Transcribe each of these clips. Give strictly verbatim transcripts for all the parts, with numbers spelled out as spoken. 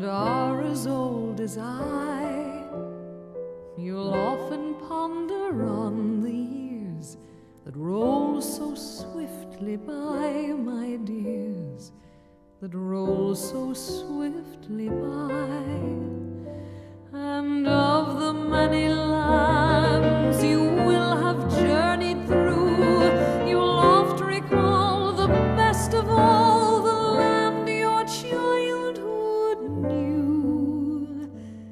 and are as old as I. You'll often ponder on the years that roll so swiftly by, my dears, that roll so swiftly by, and of the many lands you will have journeyed through, you'll oft recall the best of all, the land your childhood knew,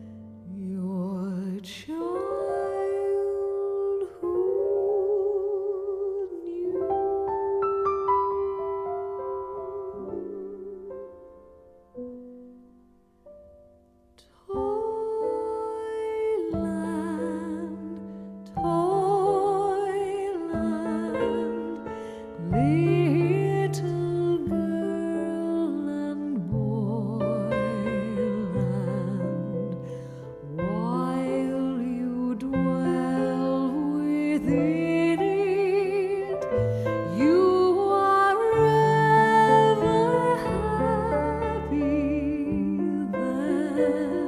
your childhood knew. Toyland, Toyland, little girl and boyland, while you dwell within it, you are ever happy then.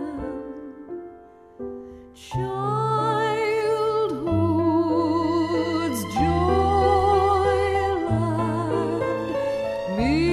Childhood's joyland, me